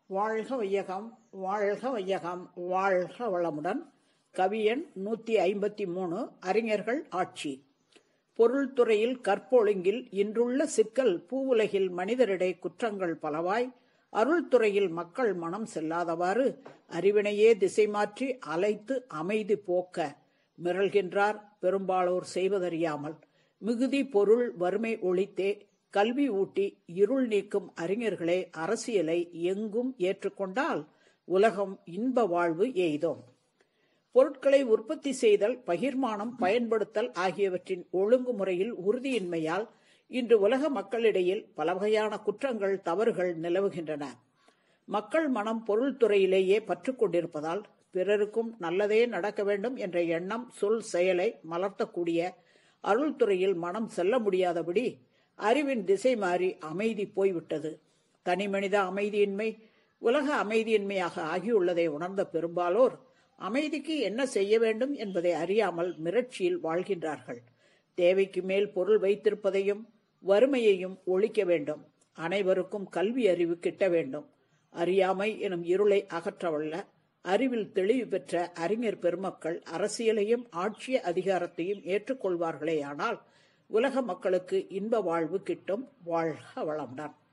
வாழ்க வையகம், வாழ்க வையகம், வாழ்க வளமுடன். கவியன் 153. அறிஞர்கள் ஆட்சி. பொருள்துறையில் கற்பொழுங்கில் இன்றுள்ள சிக்கல் பூவுலகில் மனிதரிடை குற்றங்கள் பலவாய் அருள்துறையில் மக்கள் மனம் செல்லாதவாறு அறிவினையே திசை மாற்றி அலைத்து அமைதி போக்க மிரள்கின்றார் பெரும்பாலோர் செய்வதறியாமல். மிகுதி பொருள் வறுமை ஒழித்தே கல்வி ஊட்டி இருள் நீக்கும் அறிஞர்களே அரசியலை எங்கும் ஏற்றுக்கொண்டால் உலகம் இன்ப வாழ்வு எய்தோம். பொருட்களை உற்பத்தி செய்தல், பகிர்மானம், பயன்படுத்தல் ஆகியவற்றின் ஒழுங்குமுறையில் உறுதியின்மையால் இன்று உலக மக்களிடையில் பல வகையான குற்றங்கள், தவறுகள் நிலவுகின்றன. மக்கள் மனம் பொருள்துறையிலேயே பற்று கொண்டிருப்பதால் பிறருக்கும் நல்லதே நடக்க வேண்டும் என்ற எண்ணம், சொல், செயலை மலர்த்தக்கூடிய அருள்துறையில் மனம் செல்ல முடியாதபடி அறிவின் திசை மாறி அமைதி போய்விட்டது. தனி மனித அமைதியின்மை உலக அமைதியின்மையாக ஆகியுள்ளதை உணர்ந்த பெரும்பாலோர் அமைதிக்கு என்ன செய்ய வேண்டும் என்பதை அறியாமல் மிரட்சியில் வாழ்கின்றார்கள். தேவைக்கு மேல் பொருள் வைத்திருப்பதையும் வறுமையையும் ஒழிக்க வேண்டும். அனைவருக்கும் கல்வி அறிவு கிட்ட வேண்டும். அறியாமை எனும் இருளை அகற்றவல்ல அறிவில் தெளிவு பெற்ற அறிஞர் பெருமக்கள் அரசியலையும் ஆட்சி அதிகாரத்தையும் ஏற்றுக்கொள்வார்களேயானால் உலக மக்களுக்கு இன்ப வாழ்வு கிட்டும். வாழ்க வளமுடன்.